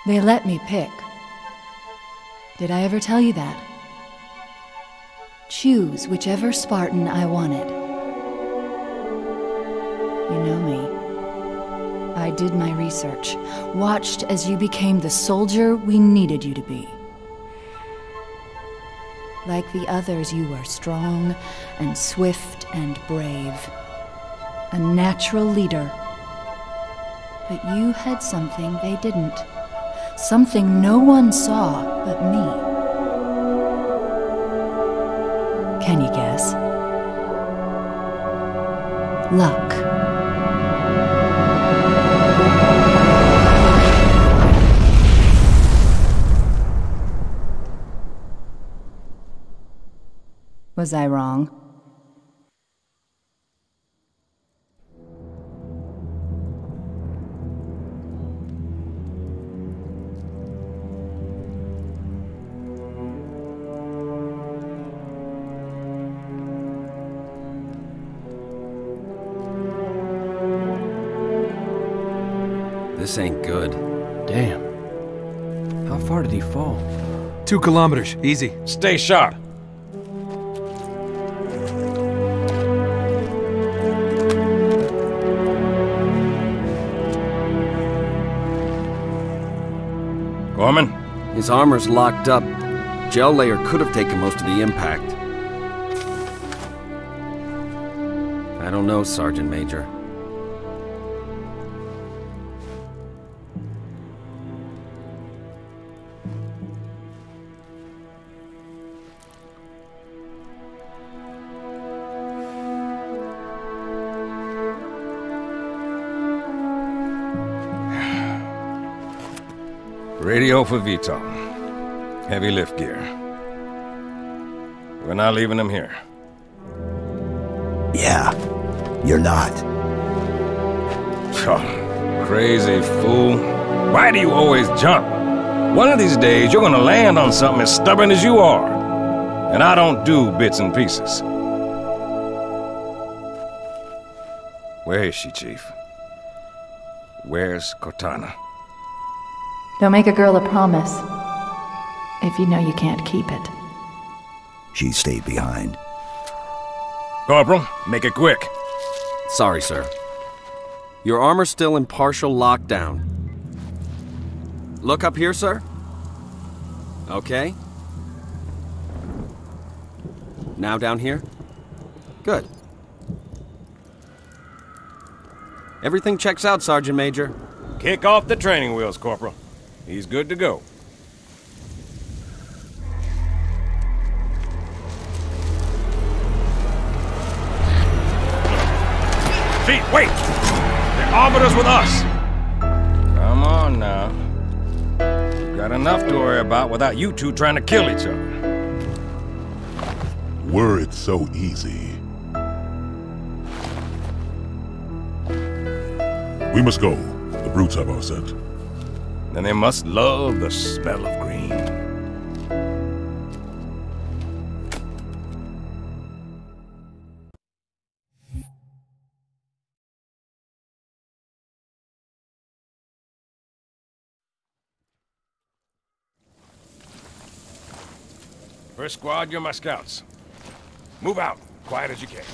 They let me pick. Did I ever tell you that? Choose whichever Spartan I wanted. You know me. I did my research, watched as you became the soldier we needed you to be. Like the others, you were strong and swift and brave. A natural leader. But you had something they didn't. Something no one saw but me. Can you guess? Luck. Was I wrong? This ain't good. Damn. How far did he fall? 2 kilometers, easy. Stay sharp. Gorman? His armor's locked up. Gel layer could have taken most of the impact. I don't know, Sergeant Major. Radio for Vital. Heavy lift gear. We're not leaving them here. Yeah, you're not. Oh, crazy fool. Why do you always jump? One of these days, you're gonna land on something as stubborn as you are. And I don't do bits and pieces. Where is she, Chief? Where's Cortana? Don't make a girl a promise if you know you can't keep it. She stayed behind. Corporal, make it quick. Sorry, sir. Your armor's still in partial lockdown. Look up here, sir. Okay. Now down here? Good. Everything checks out, Sergeant Major. Kick off the training wheels, Corporal. He's good to go. Pete, wait! They're arbiters with us! Come on now. We've got enough to worry about without you two trying to kill each other. Were it so easy. We must go. The brutes have our scent. Then they must love the smell of green. First squad, you're my scouts. Move out, quiet as you can.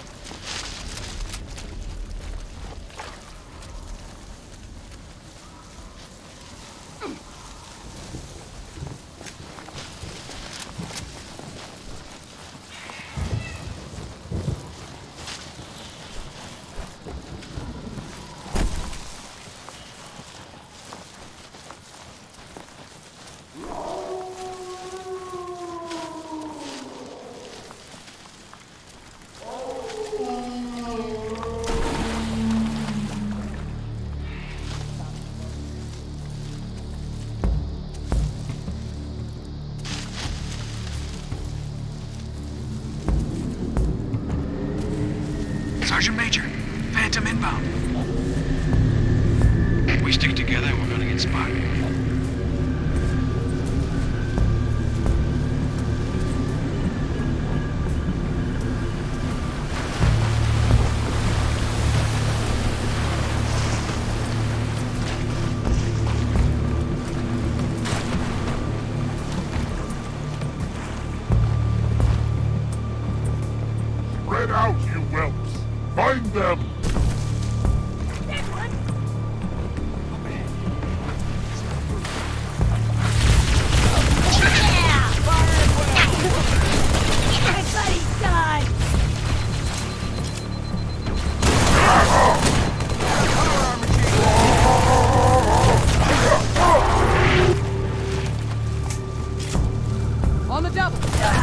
Sergeant Major, Phantom inbound. If we stick together, we're gonna get spotted. them! Everybody's died! On the double!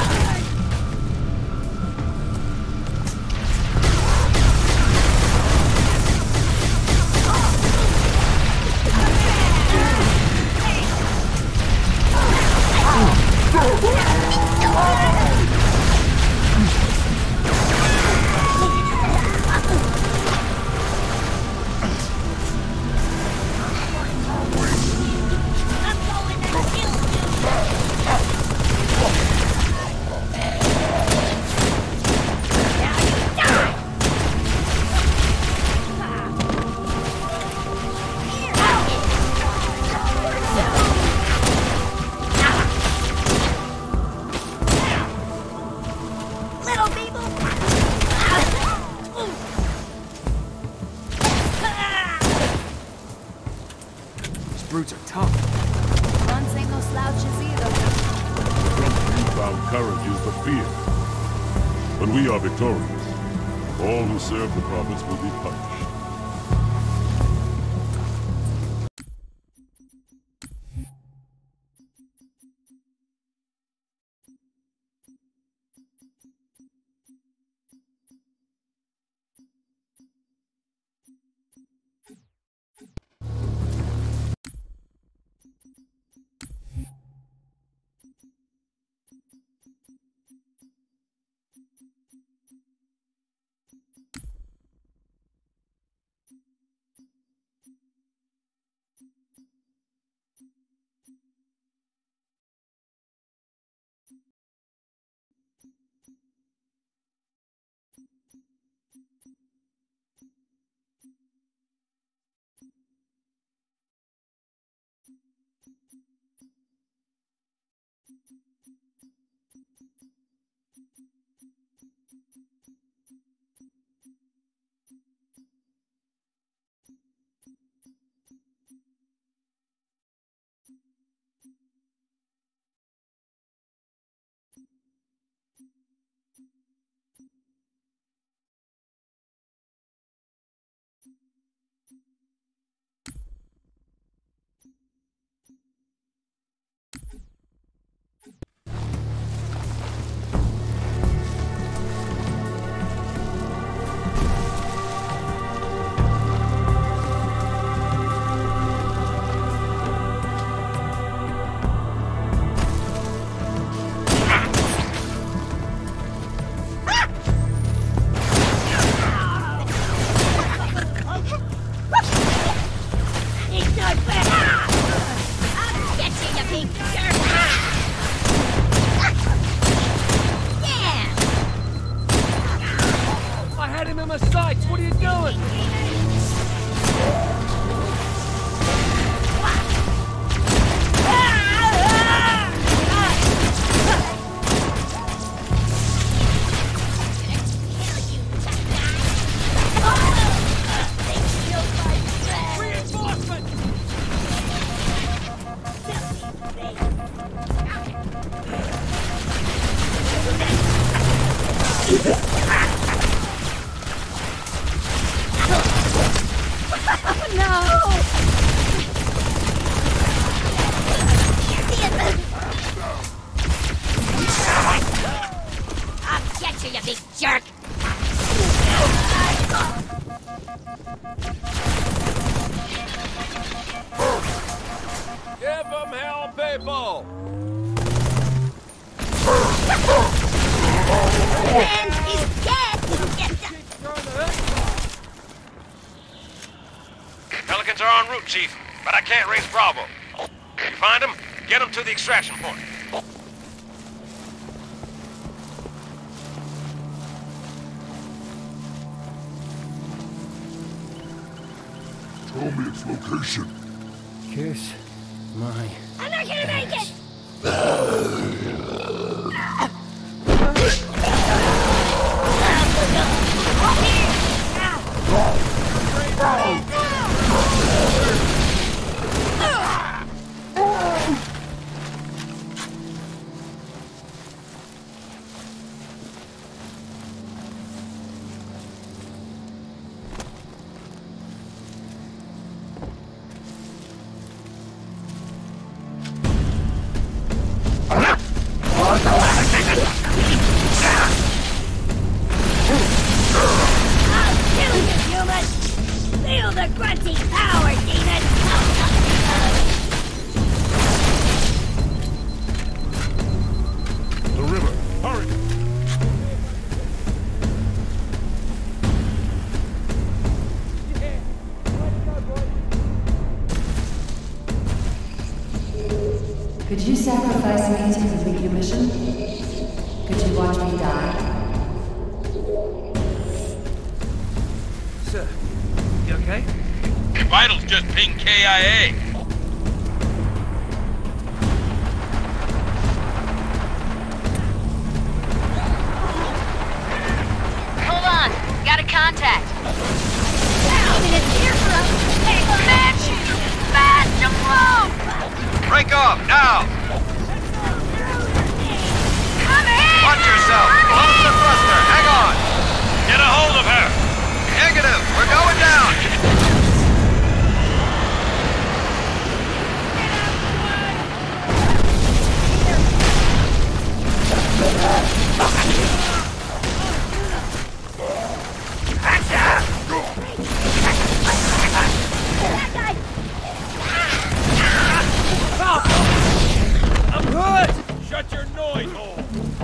Brutes are tough. Guns ain't no slouches either. From newfound courage is the fear. When we are victorious, all who serve the prophets will be punished. Pelicans are en route, Chief, but I can't raise Bravo. You find them, get them to the extraction point. Tell me its location. Kiss my... I'm not gonna make it! the grunty power, demon! The river. Hurry! Could you sacrifice me to complete your mission? Could you watch me die? Sir, you okay? Vitals just pinged KIA. Hold on. Got a contact. Demon is here for us! Banshee! Fast and move! Break off, now! Come in! Watch yourself! Close the thruster! Hang on! Get a hold of her! Negative! We're going down! I'm hurt! Shut your noise hole!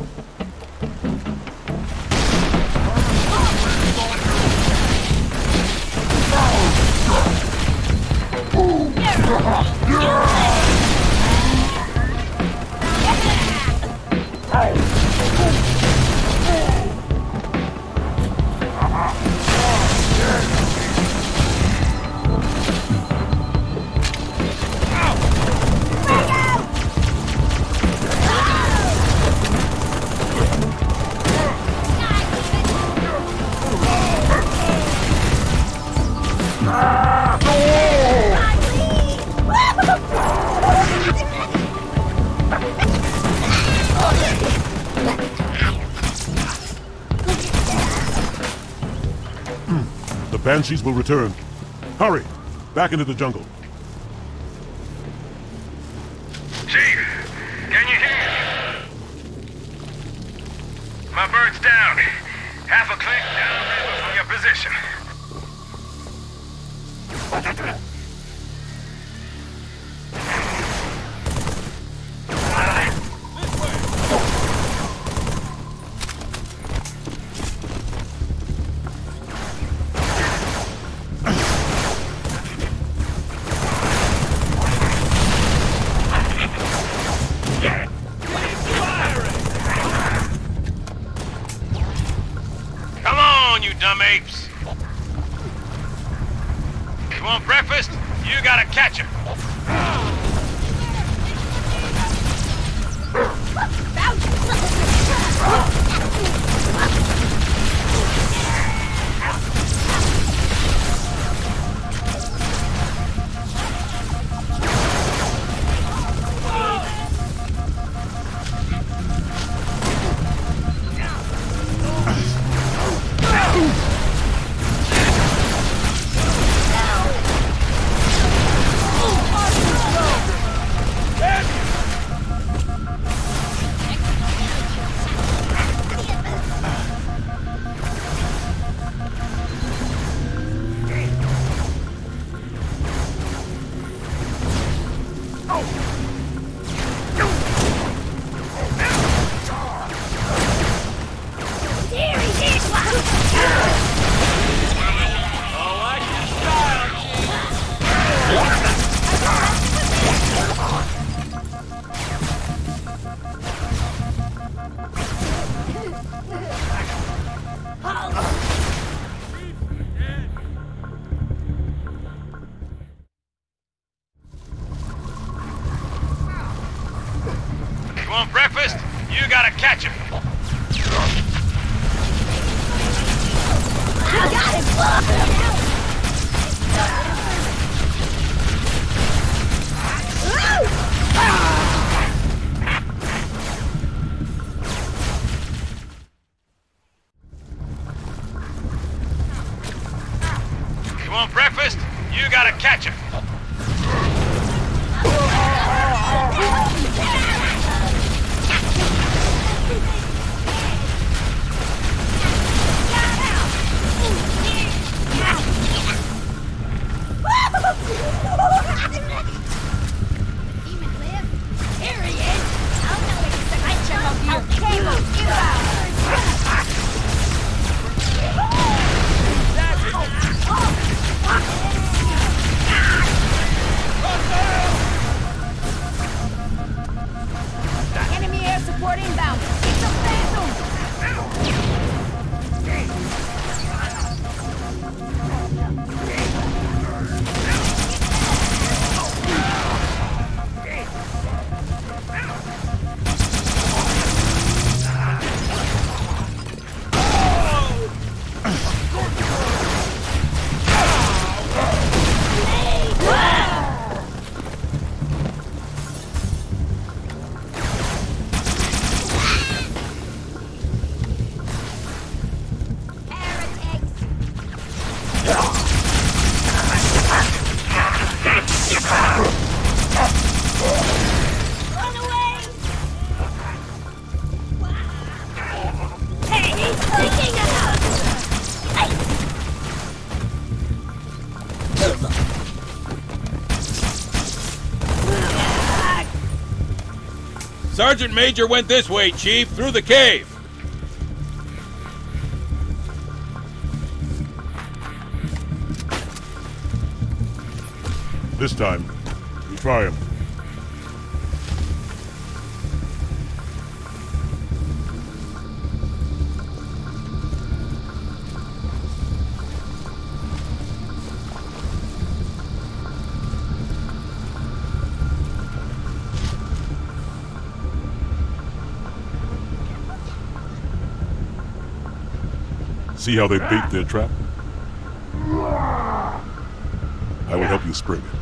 The Banshees will return. Hurry! Back into the jungle. Chief, can you hear me? My bird's down. Half a click downriver from your position. Come on, you dumb apes! You want breakfast? You gotta catch him! You want breakfast? You gotta catch him! I got it! You want breakfast? You gotta catch him! Sergeant Major went this way, Chief, through the cave. This time, we try him. See how they bait their trap? I will help you spring it.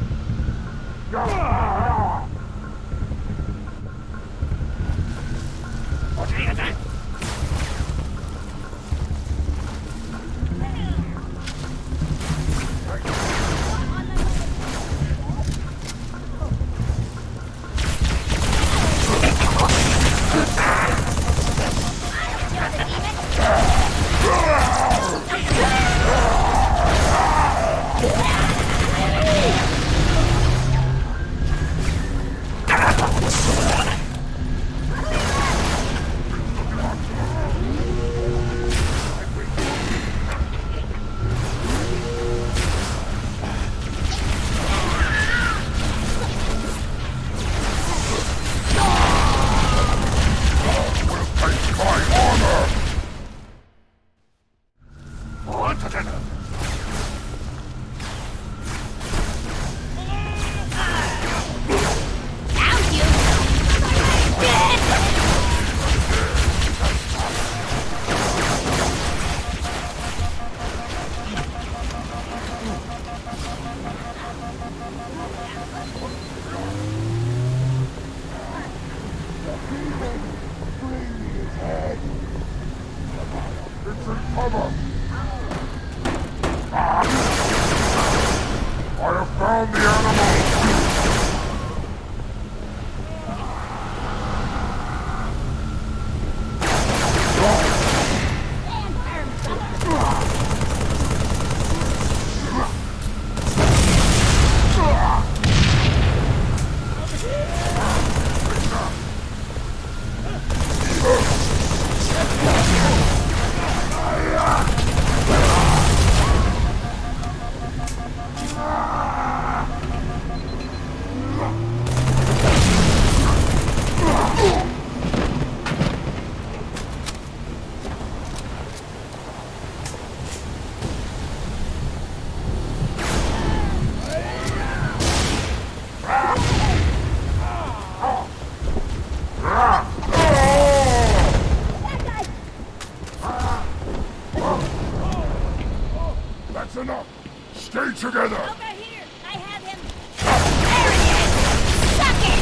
That's enough! Stay together! Over here! I have him! There it is! Suck it,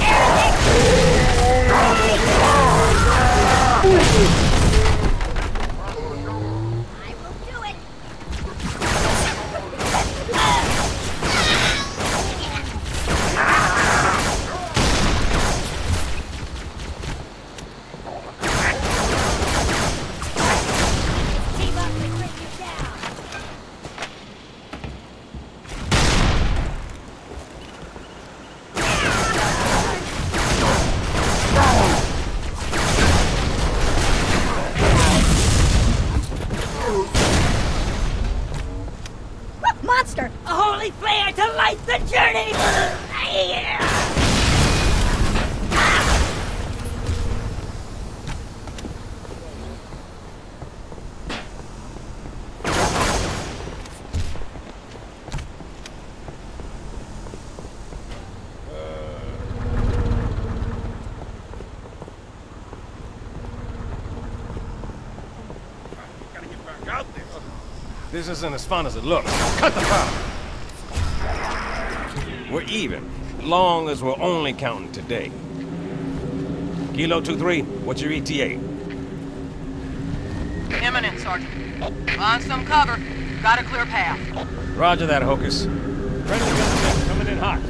heretic! I will do it! Team up and bring you down! Monster! A holy flare to light the journey! This isn't as fun as it looks. Cut the power! We're even, long as we're only counting today. Kilo 2-3, what's your ETA? Imminent, Sergeant. Find some cover. Got a clear path. Roger that, Hocus. Friendly guns coming in hot.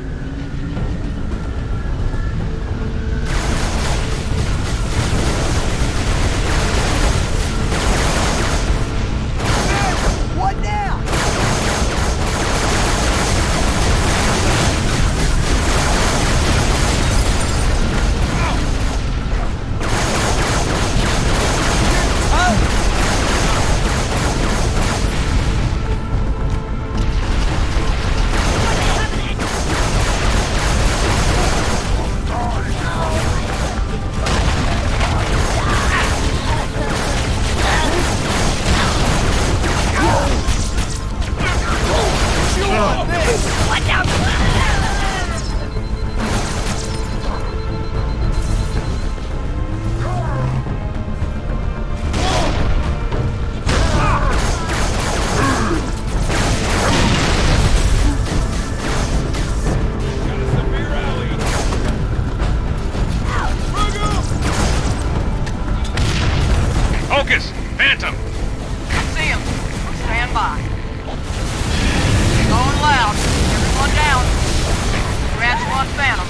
What now? 5. Going loud. Everyone down. Grab Squad Phantom.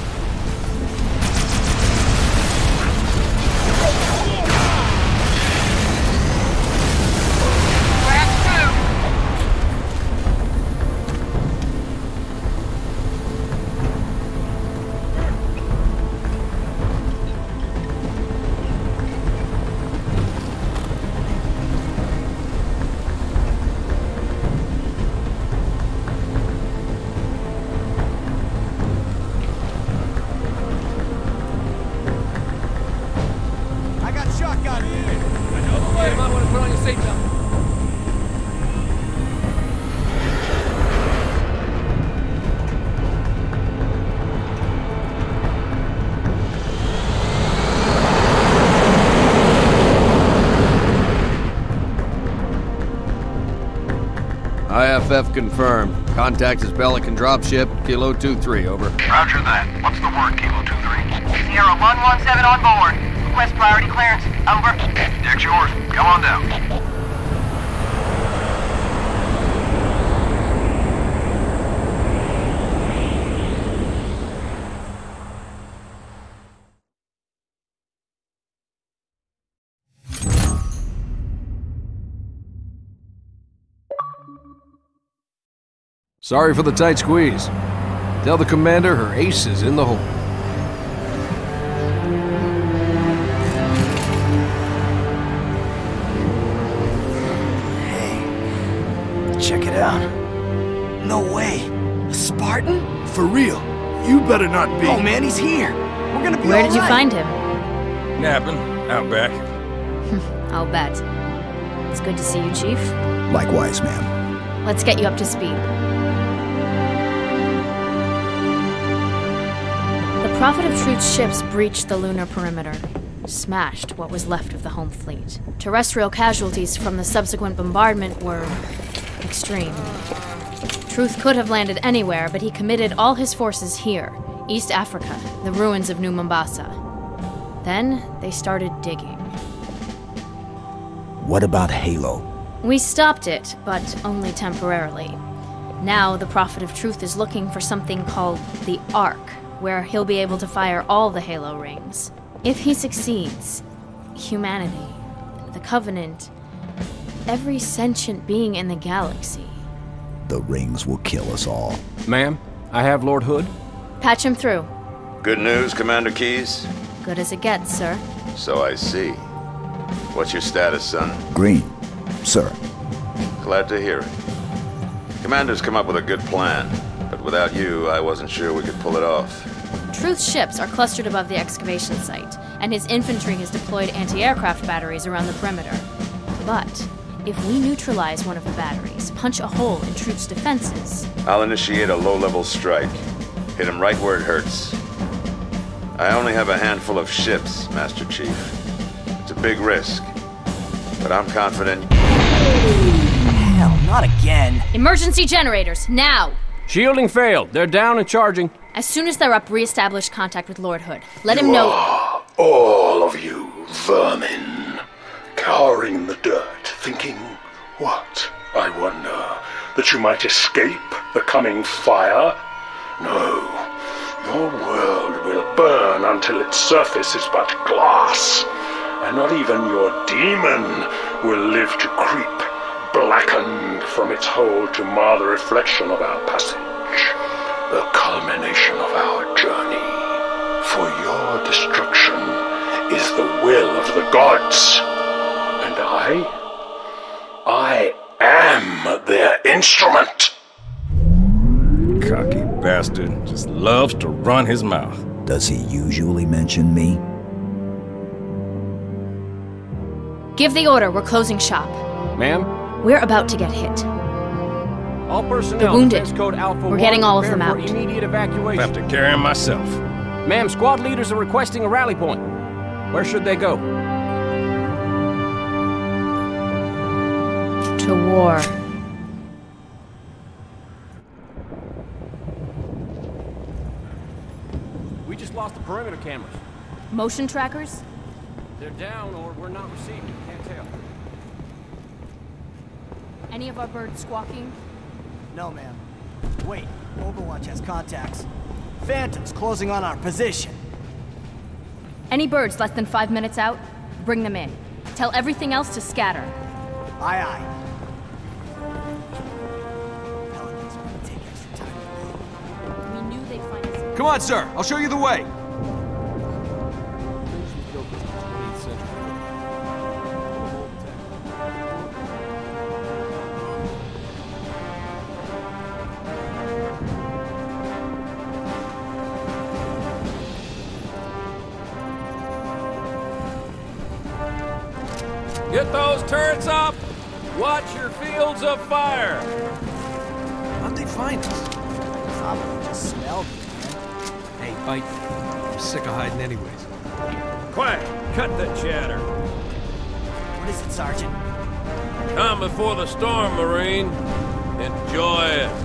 IFF confirmed. Contact is Pelican dropship, Kilo 23, over. Roger that. What's the word, Kilo 23? Sierra 117 on board. Request priority clearance. Over. Deck's yours. Come on down. Sorry for the tight squeeze. Tell the commander her ace is in the hole. Hey, check it out. No way. A Spartan? For real. You better not be. Oh man, he's here. We're gonna be Where did you find him? Napping. Out back. I'll bet. It's good to see you, Chief. Likewise, ma'am. Let's get you up to speed. The Prophet of Truth's ships breached the lunar perimeter, smashed what was left of the home fleet. Terrestrial casualties from the subsequent bombardment were extreme. Truth could have landed anywhere, but he committed all his forces here, East Africa, the ruins of New Mombasa. Then they started digging. What about Halo? We stopped it, but only temporarily. Now the Prophet of Truth is looking for something called the Ark, where he'll be able to fire all the Halo rings. If he succeeds, humanity, the Covenant, every sentient being in the galaxy. The rings will kill us all. Ma'am, I have Lord Hood. Patch him through. Good news, Commander Keyes? Good as it gets, sir. So I see. What's your status, son? Green, sir. Glad to hear it. Commander's come up with a good plan, but without you, I wasn't sure we could pull it off. Truth's ships are clustered above the excavation site, and his infantry has deployed anti-aircraft batteries around the perimeter. But if we neutralize one of the batteries, punch a hole in Truth's defenses... I'll initiate a low-level strike. Hit him right where it hurts. I only have a handful of ships, Master Chief. It's a big risk, but I'm confident... Hell, not again. Emergency generators, now! Shielding failed. They're down and charging. As soon as they're up, re-establish contact with Lord Hood. Let him know... All of you vermin, cowering in the dirt, thinking, what, I wonder, that you might escape the coming fire? No, your world will burn until its surface is but glass, and not even your demon will live to creep, blackened from its hole to mar the reflection of our passage, the culmination of our journey. For your destruction is the will of the gods, and I am their instrument. Cocky bastard just loves to run his mouth. Does he usually mention me? Give the order, we're closing shop. Ma'am? We're about to get hit. All personnel, They're wounded. Code Alpha We're getting all of them prepare out. for immediate evacuation. I have to carry him myself. Ma'am, squad leaders are requesting a rally point. Where should they go? To war. We just lost the perimeter cameras. Motion trackers? They're down or we're not receiving. Can't tell. Any of our birds squawking? No, ma'am. Wait, Overwatch has contacts. Phantoms closing on our position. Any birds less than 5 minutes out? Bring them in. Tell everything else to scatter. Aye, aye. Pelicans are gonna take extra time. We knew they'd find us. Come on, sir. I'll show you the way. Get those turrets up! Watch your fields of fire! How'd they find us? Probably just smelled it. Hey, bite. I'm sick of hiding anyways. Quiet! Cut the chatter. What is it, Sergeant? Calm before the storm, Marine. Enjoy it.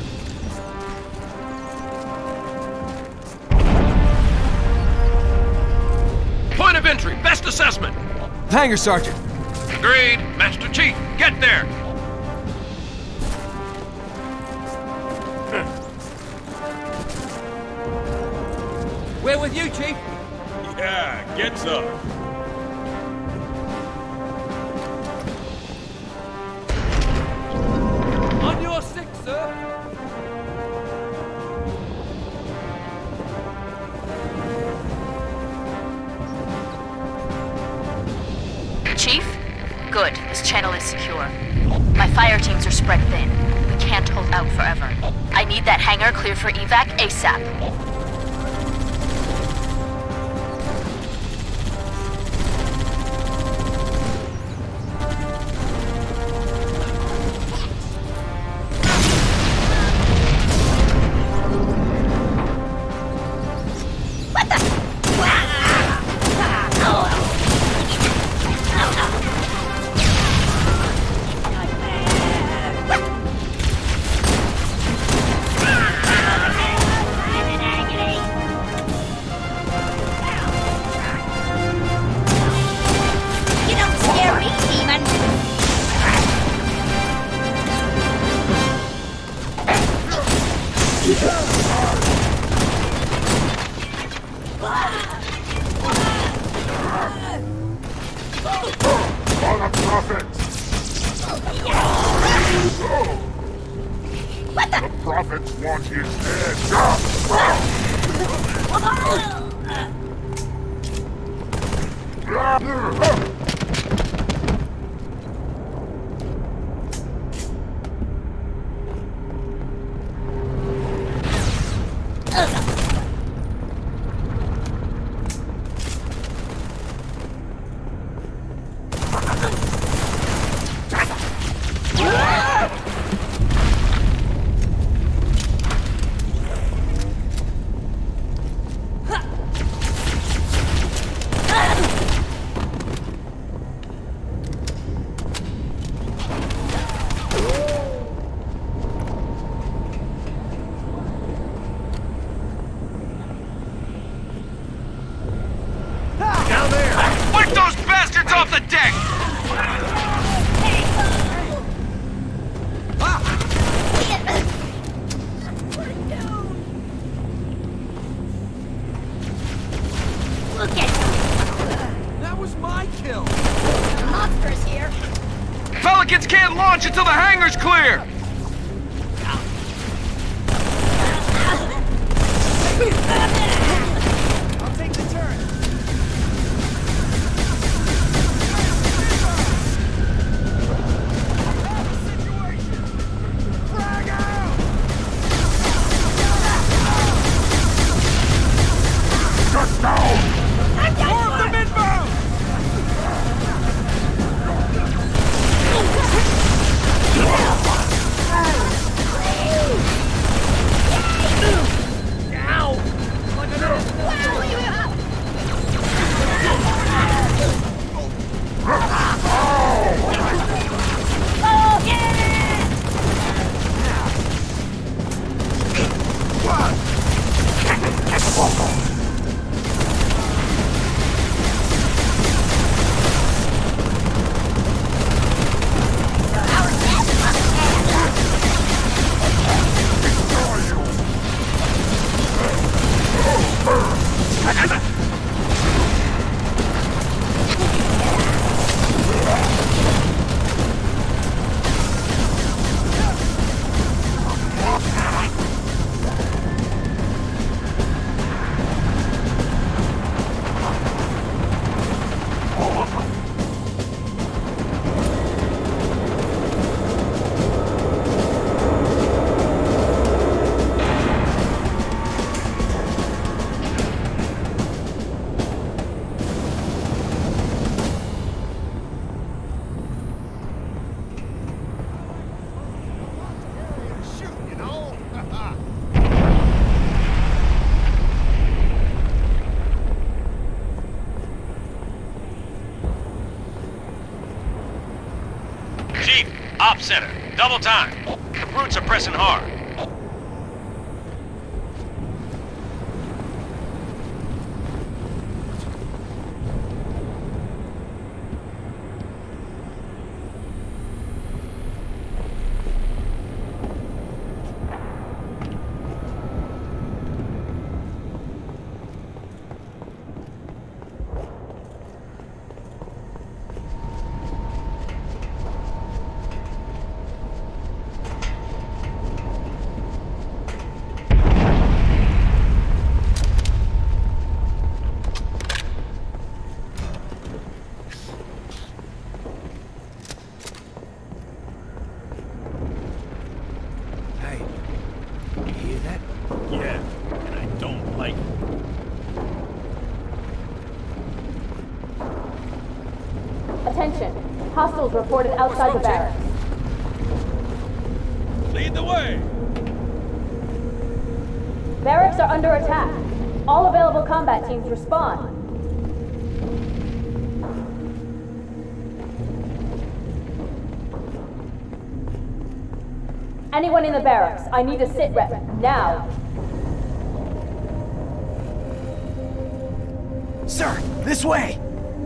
Point of entry, best assessment. Hangar, Sergeant. Agreed. Master Chief, get there. We're with you, Chief. Yeah, get some. On your six, sir. Chief? Good. This channel is secure. My fire teams are spread thin. We can't hold out forever. I need that hangar cleared for evac ASAP. Prophets want his head. Pelicans can't launch until the hangar's clear! I'll take the turret. Shut down! Form them inbound! Ow! Op center, double time. The brutes are pressing hard. Attention. Hostiles reported outside the barracks. Lead the way! Barracks are under attack. All available combat teams respond. Anyone in the barracks, I need a sit rep, now. Sir, this way!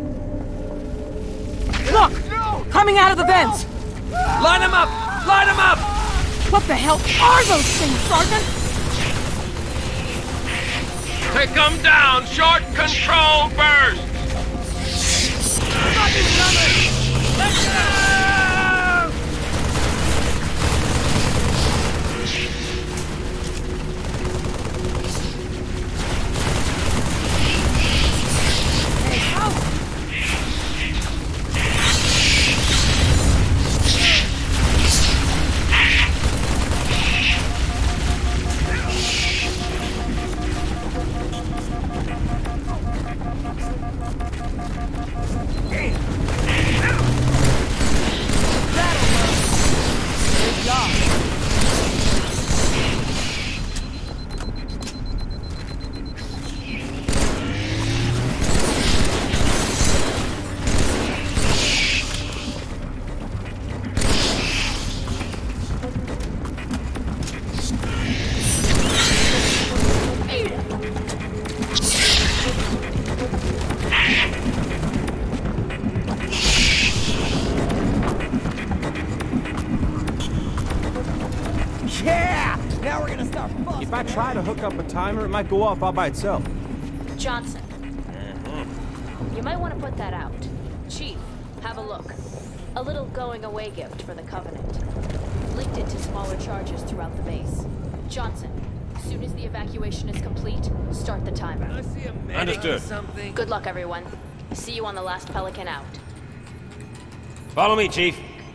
Look! Coming out of the vents! Line them up! Line them up! What the hell are those things, Sergeant? Take them down! Short control burst! Let's go! If I try to hook up a timer, it might go off all by itself. Johnson. You might want to put that out. Chief, have a look. A little going-away gift for the Covenant. Linked it to smaller charges throughout the base. Johnson, as soon as the evacuation is complete, start the timer. I see a medic or something. Good luck, everyone. See you on the last Pelican out. Follow me, Chief.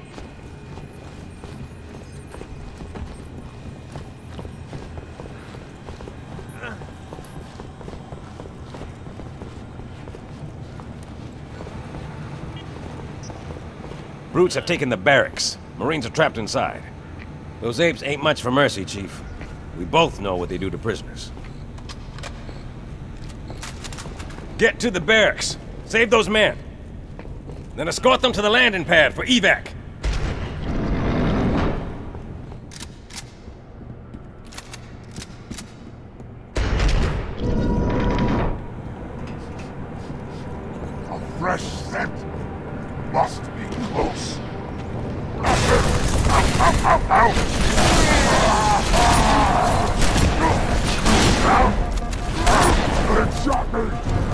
Brutes have taken the barracks. Marines are trapped inside. Those apes ain't much for mercy, Chief. We both know what they do to prisoners. Get to the barracks. Save those men. Then escort them to the landing pad for evac. A fresh scent must be close. It shot me!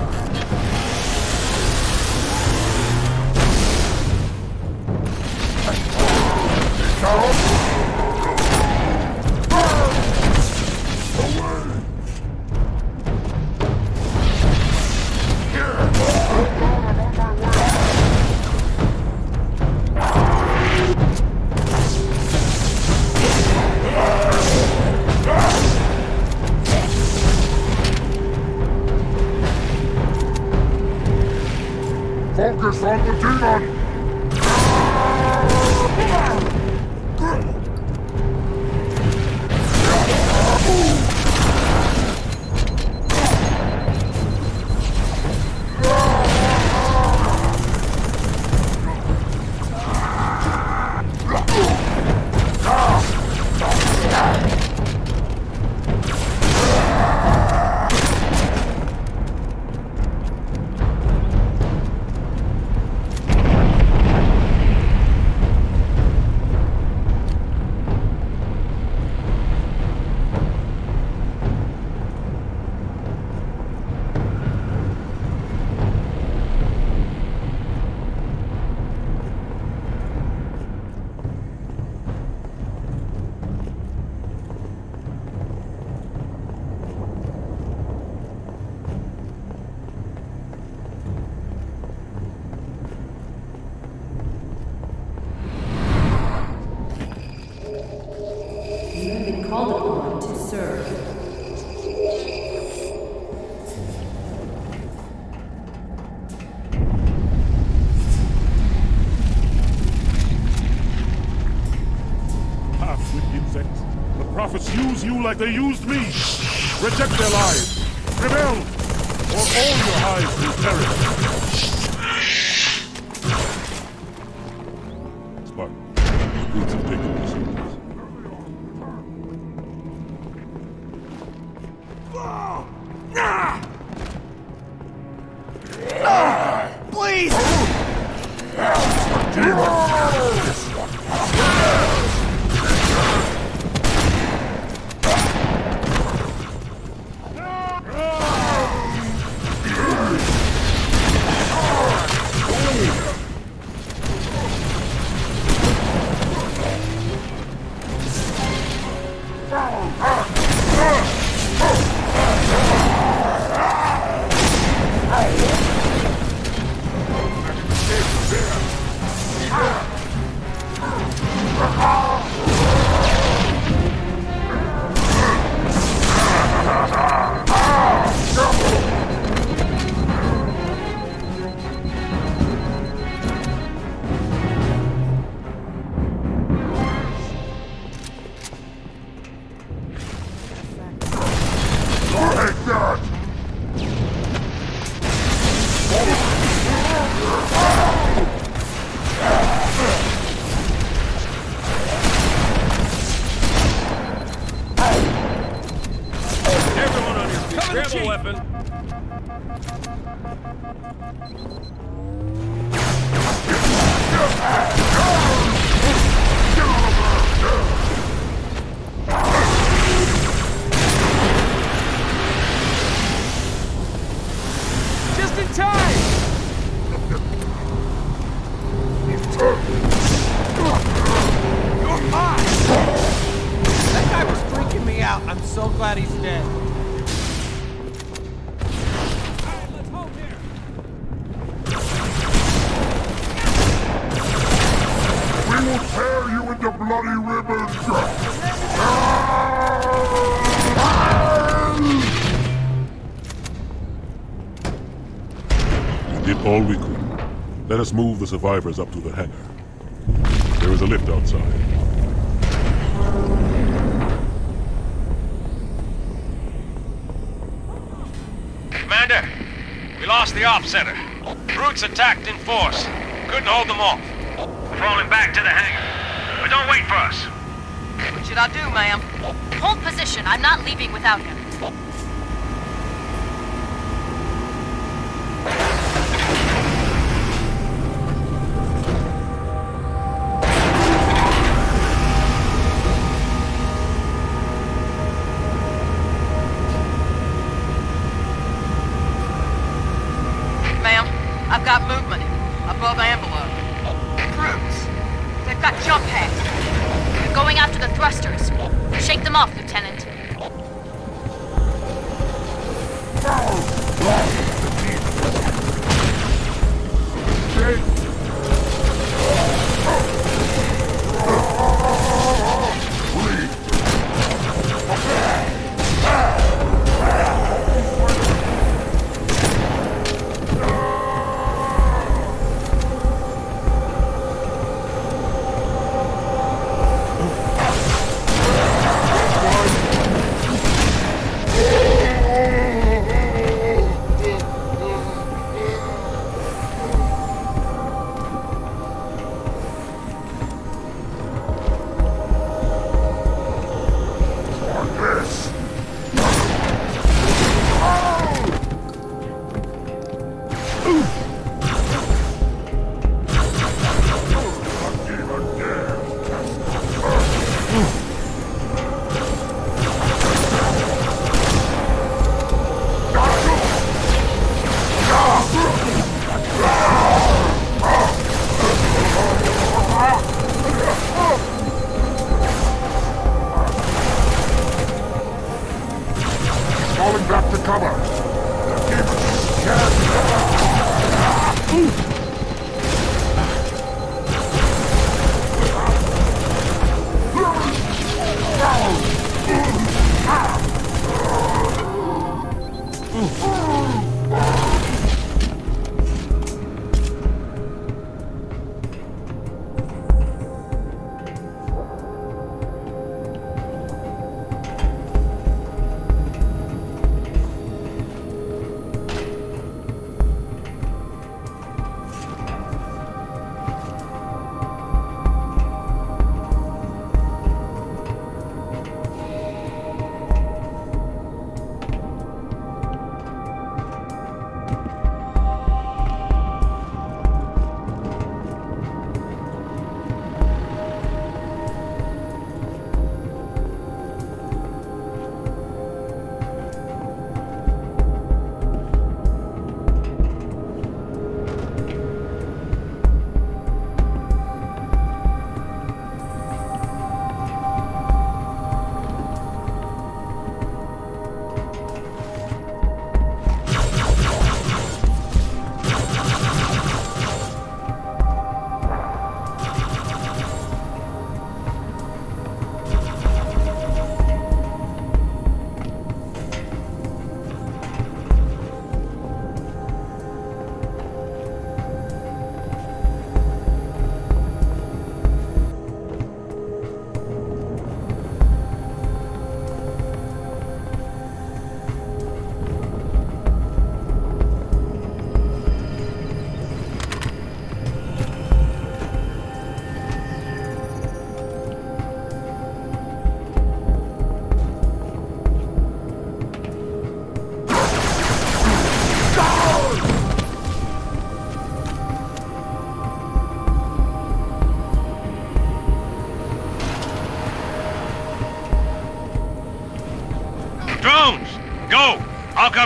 Focus on the demon! prophets use you like they used me. Reject their lives. Rebel, or all your hides will perish. Spartan, the brutes have taken your soldiers. Please! All we could. Let us move the survivors up to the hangar. There is a lift outside. Commander, we lost the op center. Brutes attacked in force. Couldn't hold them off. We're falling back to the hangar. But don't wait for us. What should I do, ma'am? Hold position. I'm not leaving without him. I've got movement above Envelope. Brutes. They've got jump pads. They're going after the thrusters. Shake them off, Lieutenant.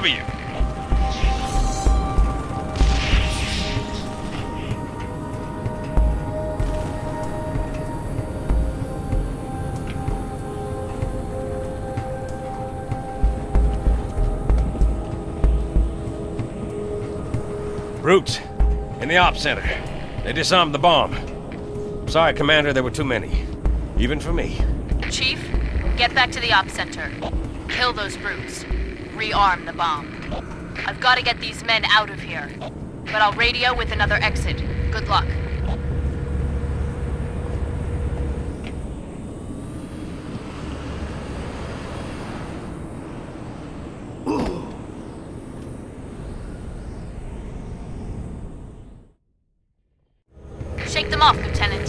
cover you. Roots, in the ops center. They disarmed the bomb. Sorry, Commander, there were too many. Even for me. Chief, get back to the ops center. Kill those brutes. Rearm the bomb. I've got to get these men out of here. But I'll radio with another exit. Good luck. Shake them off, Lieutenant.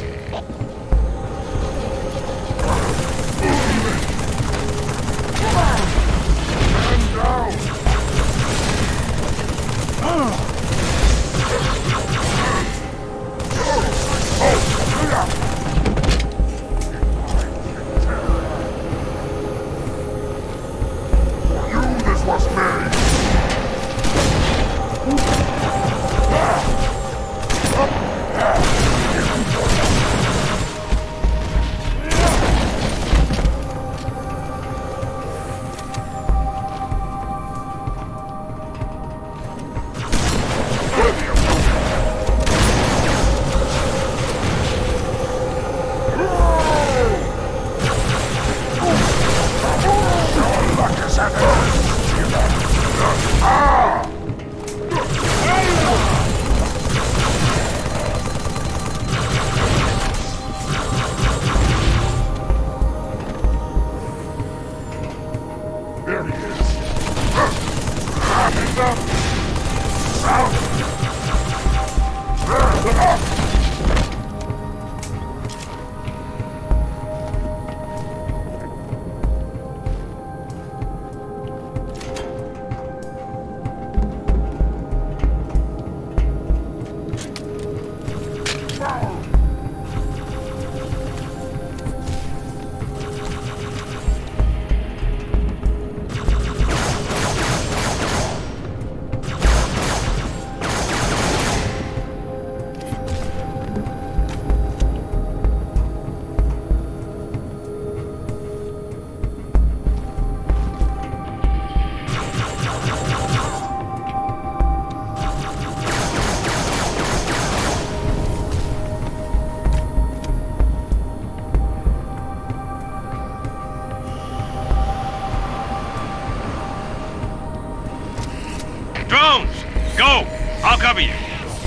Drones, go! I'll cover you.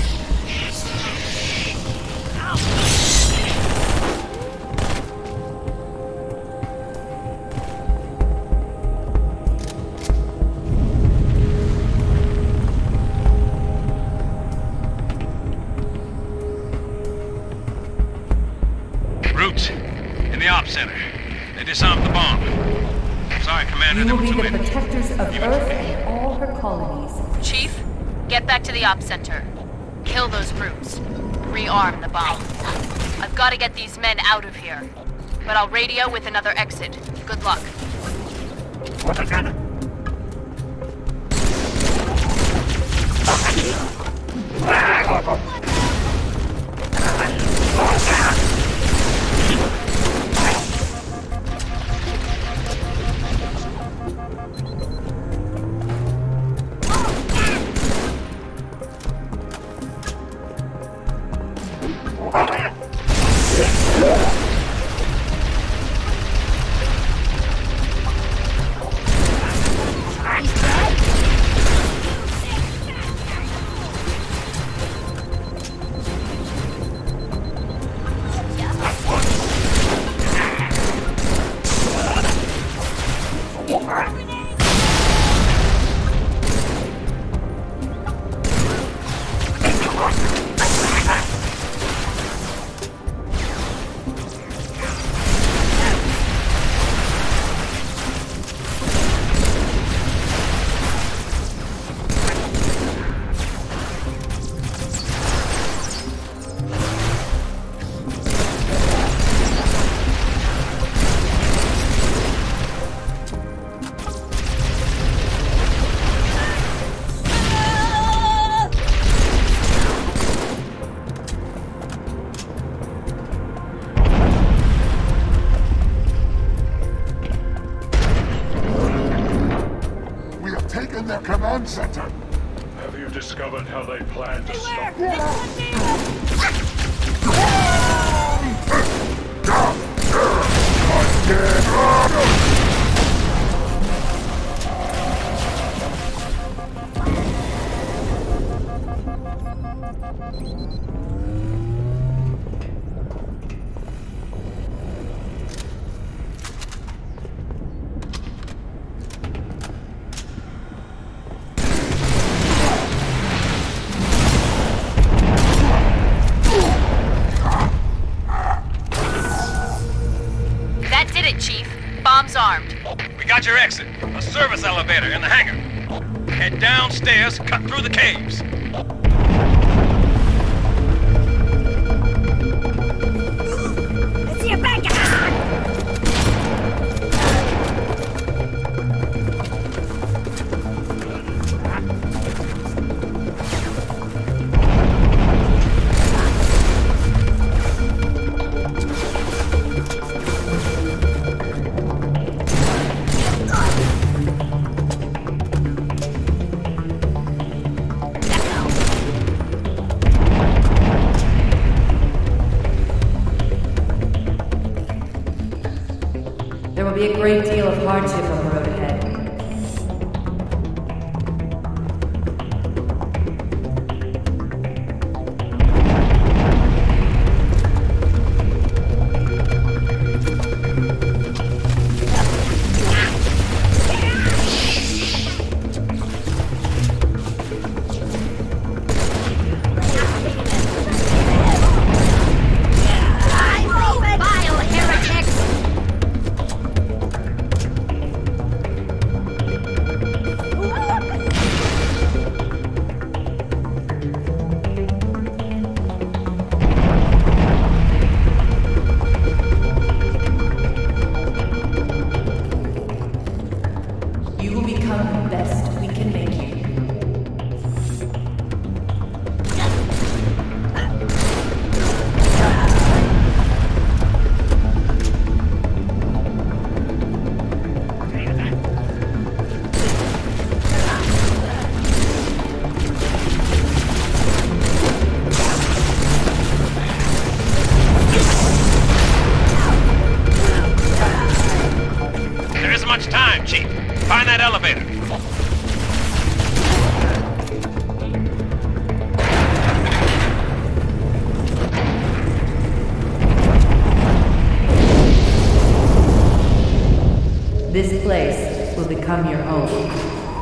Roots, in the ops center. They disarmed the bomb. Sorry, Commander, there were too many. You will be the protectors of Earth and all her colonies. Chief, get back to the ops center. Kill those brutes. Rearm the bomb. I've got to get these men out of here. But I'll radio with another exit. Good luck. command center. Have you discovered how they plan to stop Bomb's armed. We got your exit. A service elevator in the hangar. Head downstairs, cut through the caves. I see a back. There will be a great deal of hardship on the road ahead. You will become the best we can make you. There isn't much time, Chief. Find that elevator. This place will become your home.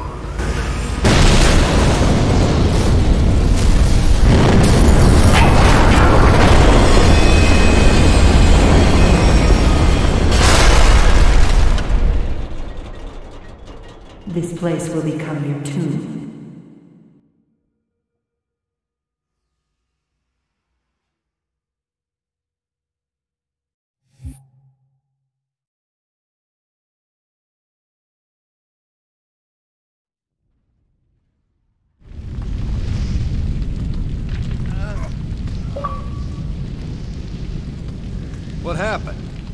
This place will become your tomb. What happened?